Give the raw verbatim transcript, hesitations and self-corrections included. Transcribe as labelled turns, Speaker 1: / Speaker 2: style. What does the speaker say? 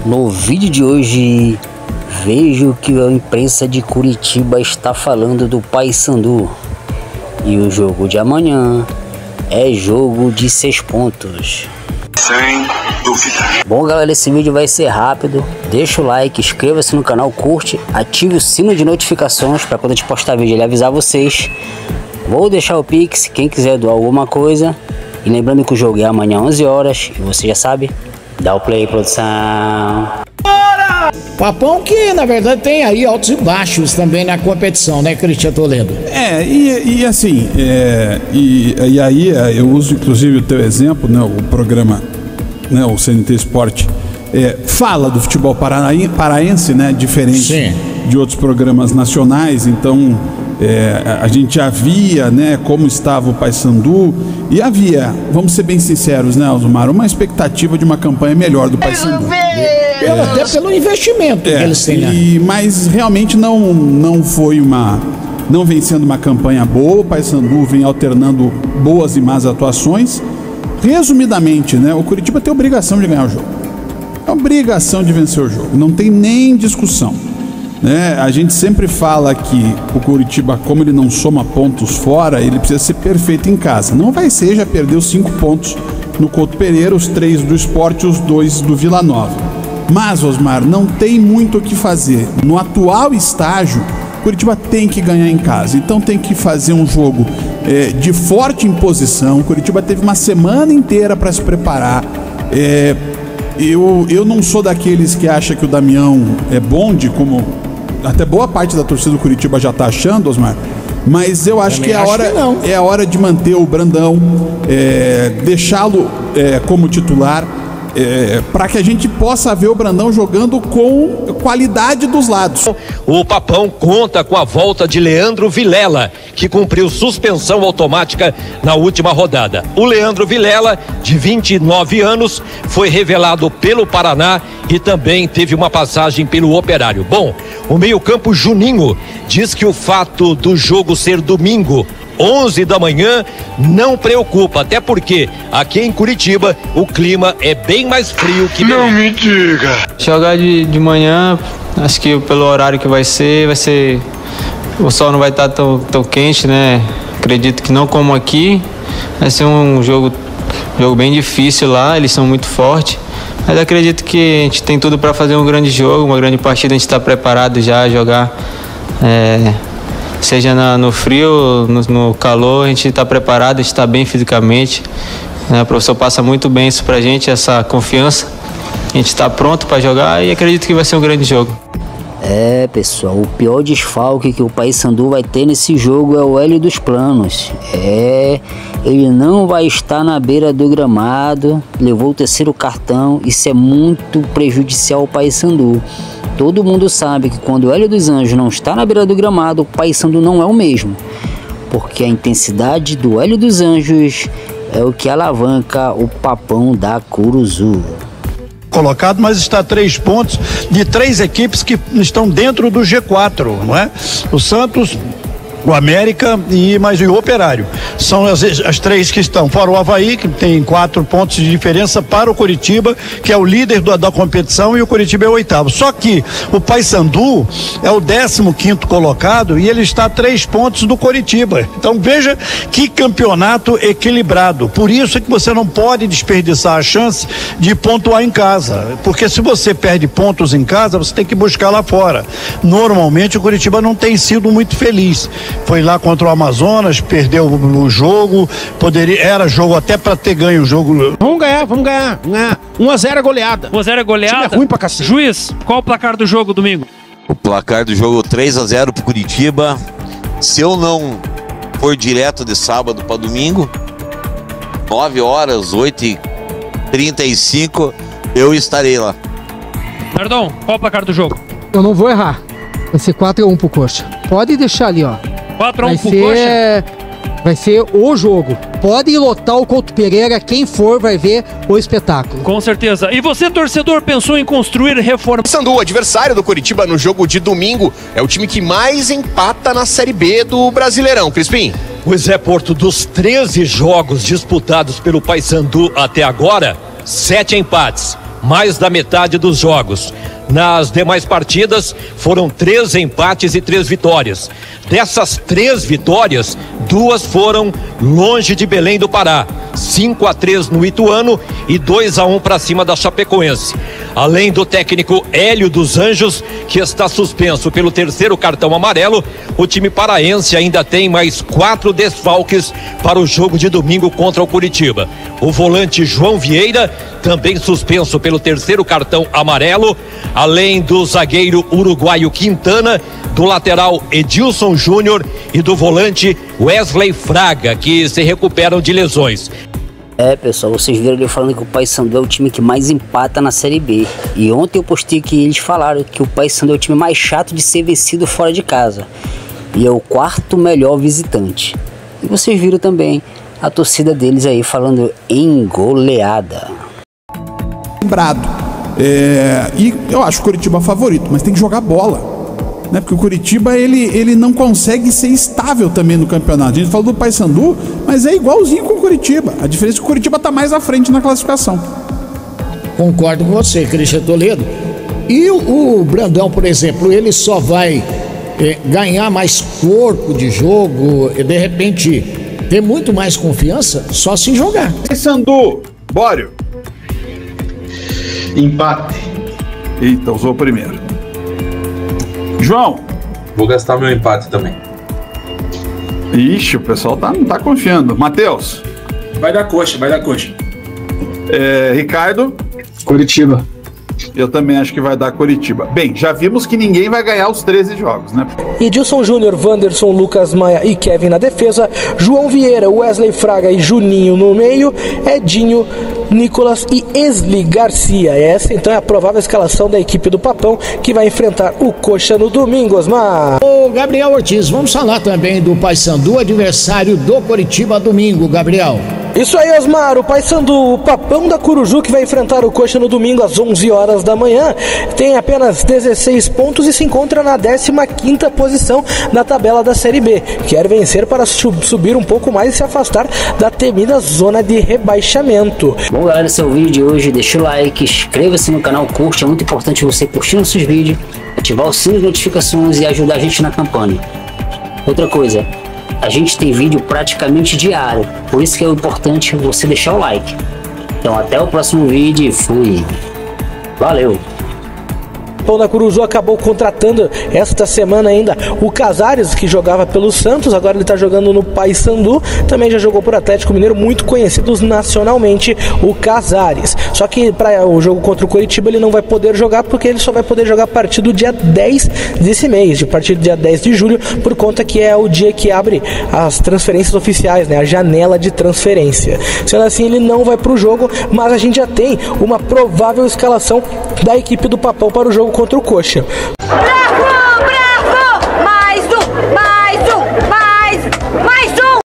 Speaker 1: No vídeo de hoje, vejo que a imprensa de Curitiba está falando do Paysandu. E o jogo de amanhã é jogo de seis pontos.
Speaker 2: Sem dúvida.
Speaker 1: Bom, galera, esse vídeo vai ser rápido. Deixa o like, inscreva-se no canal, curte, ative o sino de notificações para quando a gente postar vídeo ele avisar vocês. Vou deixar o Pix, quem quiser doar alguma coisa. E lembrando que o jogo é amanhã onze horas. E você já sabe, dá o play, produção.
Speaker 3: Bora! Papão que, na verdade, tem aí altos e baixos também na competição, né, Cristian Toledo?
Speaker 4: É, e, e assim, é, e, e aí eu uso inclusive o teu exemplo, né, o programa, né, o C N T Esporte, é, fala do futebol paraense, né, diferente Sim. de outros programas nacionais, então é, a gente já via, né, como estava o Paysandu e havia, vamos ser bem sinceros, né, Osmar, uma expectativa de uma campanha melhor do Paysandu.
Speaker 3: É, até pelo investimento é, que eles têm, né?
Speaker 4: E, mas realmente não, não foi uma... Não vem sendo uma campanha boa, o Paysandu vem alternando boas e más atuações. Resumidamente, né, o Curitiba tem obrigação de ganhar o jogo. É obrigação de vencer o jogo, não tem nem discussão. Né? A gente sempre fala que o Curitiba, como ele não soma pontos fora, ele precisa ser perfeito em casa. Não vai ser, já perdeu cinco pontos no Couto Pereira, os três do Sport e os dois do Vila Nova. Mas, Osmar, não tem muito o que fazer. No atual estágio, Curitiba tem que ganhar em casa. Então tem que fazer um jogo é, de forte imposição. Curitiba teve uma semana inteira para se preparar. É, eu, eu não sou daqueles que acha que o Damião é bonde, como até boa parte da torcida do Curitiba já está achando, Osmar. Mas eu acho que é a hora, é a hora de manter o Brandão, é, deixá-lo é, como titular. É, para que a gente possa ver o Brandão jogando com qualidade dos lados.
Speaker 5: O Papão conta com a volta de Leandro Vilela, que cumpriu suspensão automática na última rodada. O Leandro Vilela, de vinte e nove anos, foi revelado pelo Paraná e também teve uma passagem pelo Operário. Bom, o meio-campo Juninho diz que o fato do jogo ser domingo, onze da manhã, não preocupa, até porque aqui em Curitiba o clima é bem mais frio que...
Speaker 2: Não me diga!
Speaker 6: Jogar de, de manhã, acho que pelo horário que vai ser, vai ser... O sol não vai estar tão, tão quente, né? Acredito que não como aqui. Vai ser um jogo, jogo bem difícil lá, eles são muito fortes. Mas acredito que a gente tem tudo para fazer um grande jogo, uma grande partida, a gente está preparado já a jogar... É... Seja na, no frio, no, no calor, a gente está preparado, a gente está bem fisicamente. Né? O professor passa muito bem isso pra gente, essa confiança. A gente está pronto para jogar e acredito que vai ser um grande jogo.
Speaker 1: É, pessoal, o pior desfalque que o Paysandu vai ter nesse jogo é o Hélio dos Planos. É, ele não vai estar na beira do gramado, levou o terceiro cartão, isso é muito prejudicial ao Paysandu. Todo mundo sabe que quando o Hélio dos Anjos não está na beira do gramado, o Paysandu não é o mesmo. Porque a intensidade do Hélio dos Anjos é o que alavanca o Papão da Curuzu.
Speaker 7: Colocado, mas está a três pontos de três equipes que estão dentro do G quatro, não é? O Santos, o América e mais o Operário. São as, as três que estão. Fora o Avaí, que tem quatro pontos de diferença para o Curitiba, que é o líder do, da competição, e o Curitiba é o oitavo. Só que o Paysandu é o décimo quinto colocado e ele está a três pontos do Curitiba. Então veja que campeonato equilibrado. Por isso é que você não pode desperdiçar a chance de pontuar em casa. Porque se você perde pontos em casa, você tem que buscar lá fora. Normalmente o Curitiba não tem sido muito feliz. Foi lá contra o Amazonas, perdeu o jogo, poderia, era jogo até para ter ganho o jogo.
Speaker 3: Vamos ganhar, vamos ganhar, ganhar. um a zero é goleada.
Speaker 8: um a zero é goleada?
Speaker 3: É ruim pra cacete.
Speaker 8: Juiz, qual o placar do jogo domingo?
Speaker 9: O placar do jogo três a zero pro Curitiba. Se eu não for direto de sábado para domingo, nove horas, oito e trinta e cinco, eu estarei lá.
Speaker 8: Perdão, qual o placar do jogo?
Speaker 10: Eu não vou errar. Vai ser quatro a um pro Coxa. Pode deixar ali, ó.
Speaker 8: quatro a um pro
Speaker 10: ser...
Speaker 8: Coxa?
Speaker 10: Vai ser o jogo. Pode lotar o Couto Pereira, quem for vai ver o espetáculo.
Speaker 8: Com certeza. E você, torcedor, pensou em construir reforma?
Speaker 11: Paysandu, o adversário do Curitiba no jogo de domingo, é o time que mais empata na Série B do Brasileirão. Crispim?
Speaker 5: Pois é, Porto, dos treze jogos disputados pelo Paysandu até agora, sete empates. mais da metade dos jogos. Nas demais partidas, foram três empates e três vitórias. Dessas três vitórias, duas foram longe de Belém do Pará. cinco a três no Ituano e dois a um para cima da Chapecoense. Além do técnico Hélio dos Anjos, que está suspenso pelo terceiro cartão amarelo, o time paraense ainda tem mais quatro desfalques para o jogo de domingo contra o Curitiba. O volante João Vieira, também suspenso pelo terceiro cartão amarelo, além do zagueiro uruguaio Quintana, do lateral Edilson Júnior e do volante Wesley Fraga, que se recuperam de lesões.
Speaker 1: É, pessoal, vocês viram ele falando que o Paysandu é o time que mais empata na Série B. E ontem eu postei que eles falaram que o Paysandu é o time mais chato de ser vencido fora de casa. E é o quarto melhor visitante. E vocês viram também a torcida deles aí falando em goleada.
Speaker 4: Lembrado. É, e eu acho o Curitiba favorito, mas tem que jogar bola. Né? Porque o Curitiba ele, ele não consegue ser estável também no campeonato. A gente falou do Paysandu, mas é igualzinho com o Curitiba. A diferença é que o Curitiba está mais à frente na classificação.
Speaker 3: Concordo com você, Cristian Toledo. E o, o Brandão, por exemplo, ele só vai é, ganhar mais corpo de jogo e de repente ter muito mais confiança só se jogar.
Speaker 4: Paysandu, Bório.
Speaker 12: Empate.
Speaker 4: Eita, usou o primeiro. João.
Speaker 12: Vou gastar meu empate também.
Speaker 4: Ixi, o pessoal tá, não tá confiando. Matheus.
Speaker 12: Vai dar coxa, vai dar coxa.
Speaker 4: É, Ricardo.
Speaker 12: Curitiba.
Speaker 4: Eu também acho que vai dar Curitiba. Bem, já vimos que ninguém vai ganhar os treze jogos, né?
Speaker 13: Edilson Júnior, Wanderson, Lucas Maia e Kevin na defesa, João Vieira, Wesley Fraga e Juninho no meio, Edinho, Nicolas e Esli Garcia. Essa então é a provável escalação da equipe do Papão, que vai enfrentar o Coxa no domingo, Osmar.
Speaker 3: Ô Gabriel Ortiz, vamos falar também do Paysandu, adversário do Curitiba domingo, Gabriel.
Speaker 13: Isso aí, Osmar, o Paysandu, o Papão da Curuju, que vai enfrentar o Coxa no domingo às onze horas da manhã, tem apenas dezesseis pontos e se encontra na décima quinta posição na tabela da Série B. Quer vencer para subir um pouco mais e se afastar da temida zona de rebaixamento.
Speaker 1: Bom, galera, esse é o vídeo de hoje. Deixa o like, inscreva-se no canal, curte. É muito importante você curtir nossos vídeos, ativar o sino de notificações e ajudar a gente na campanha. Outra coisa, a gente tem vídeo praticamente diário, por isso que é importante você deixar o like. Então até o próximo vídeo e fui. Valeu!
Speaker 13: O Pão da Curuzu acabou contratando esta semana ainda o Casares, que jogava pelo Santos, agora ele está jogando no Paysandu, também já jogou por Atlético Mineiro, muito conhecidos nacionalmente, o Casares. Só que para o jogo contra o Curitiba ele não vai poder jogar, porque ele só vai poder jogar a partir do dia dez desse mês, a partir do dia dez de julho, por conta que é o dia que abre as transferências oficiais, né, a janela de transferência. Sendo assim, ele não vai para o jogo, mas a gente já tem uma provável escalação da equipe do Papão para o jogo contra o Coxa.